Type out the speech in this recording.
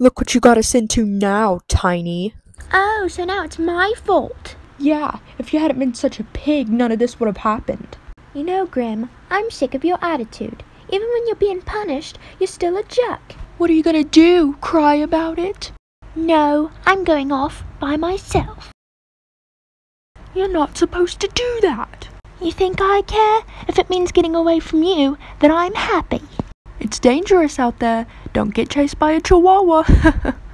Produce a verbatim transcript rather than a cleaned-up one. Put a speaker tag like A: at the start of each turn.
A: Look what you got us into now, Tiny.
B: Oh, so now it's my fault.
C: Yeah, if you hadn't been such a pig, none of this would have happened.
B: You know, Grim, I'm sick of your attitude. Even when you're being punished, you're still a jerk.
C: What are you gonna do? Cry about it?
B: No, I'm going off by myself.
C: You're not supposed to do that.
B: You think I care? If it means getting away from you, then I'm happy.
C: It's dangerous out there. Don't get chased by a chihuahua.